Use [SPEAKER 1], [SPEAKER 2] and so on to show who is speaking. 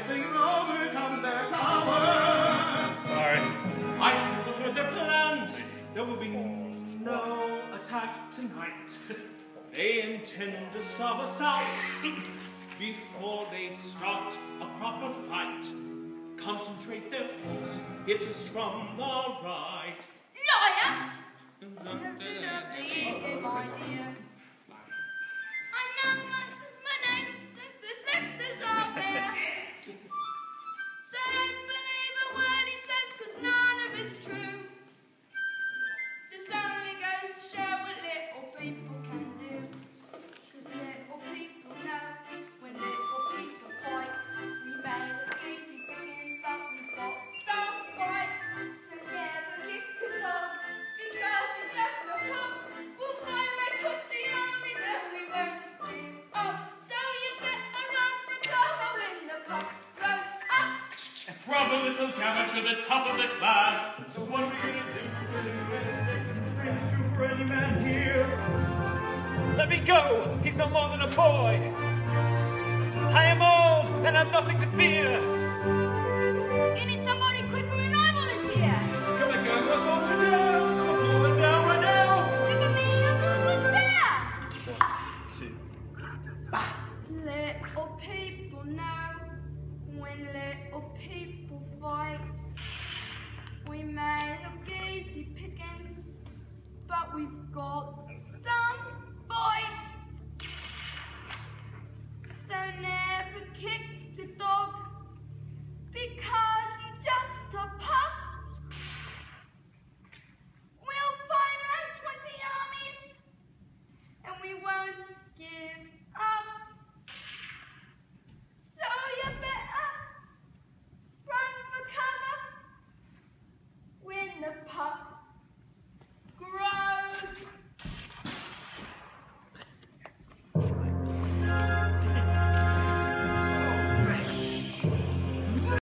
[SPEAKER 1] everything overcome their power.
[SPEAKER 2] I look at their plans. There will be no attack tonight. They intend to starve us out before they start a proper fight. Concentrate their force, it is from the right.
[SPEAKER 3] Liar! My dear. I know my name, the spectres are there. So don't believe a word he says, 'cause none of it's true. This only goes to show what little people can do. 'Cause little people know when little people fight. We may look easy beings, but we've got some fight. So never kick a dog, because it does not come. We'll fight like 20 armies and we won't give up. So you better run for cover when the pop goes up.
[SPEAKER 2] Bravo, little gamma to the top of the class.
[SPEAKER 1] So what are we gonna do with this strange true for any man here?
[SPEAKER 4] Let me go! He's no more than a boy! I am old and have nothing to fear!
[SPEAKER 3] You need somebody